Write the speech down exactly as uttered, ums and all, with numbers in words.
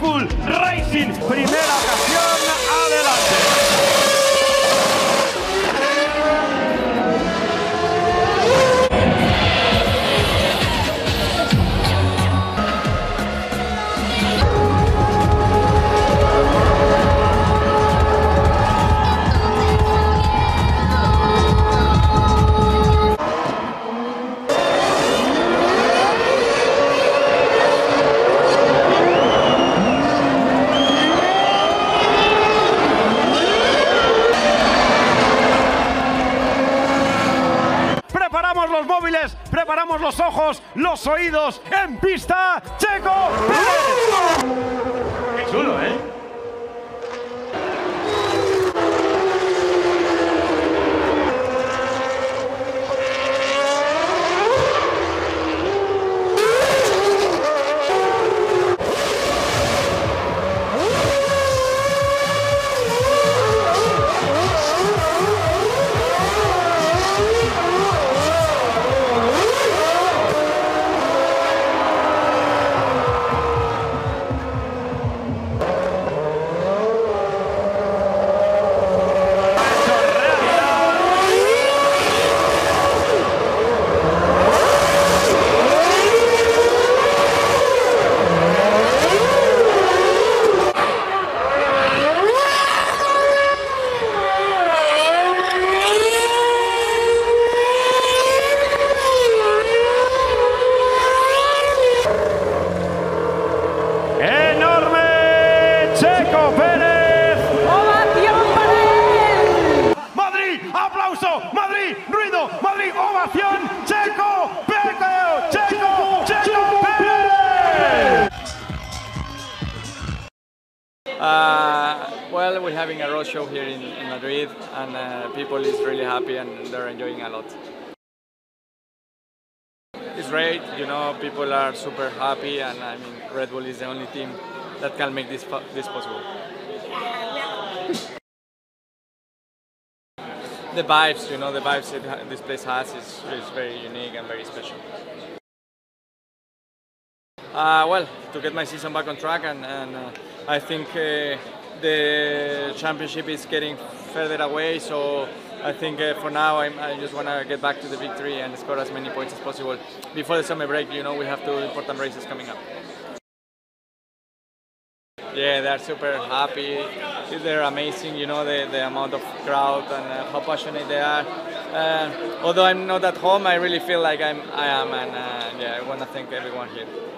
Bull Racing. Primera ocasión, adelante. Preparamos los móviles, preparamos los ojos, los oídos, en pista, Checo Pérez. Qué chulo, ¿eh? Checo Pérez. ¡Ovación para él! Madrid, aplauso, Madrid, ruido, Madrid, ovación, Checo Pérez, Checo, Checo Pérez. Uh, well, we're having a road show here in, in Madrid, and uh, people is really happy and they're enjoying a lot. It's great, you know, people are super happy, and I mean, Red Bull is the only team that can make this this possible. The vibes, you know, the vibes that this place has is, is very unique and very special. Uh, well, to get my season back on track, and, and uh, I think uh, the championship is getting further away, so I think uh, for now I'm, I just want to get back to the victory and score as many points as possible before the summer break. You know, we have two important races coming up. Yeah, they're super happy. They're amazing, you know, the, the amount of crowd and uh, how passionate they are. Uh, although I'm not at home, I really feel like I'm, I am, and uh, yeah, I want to thank everyone here.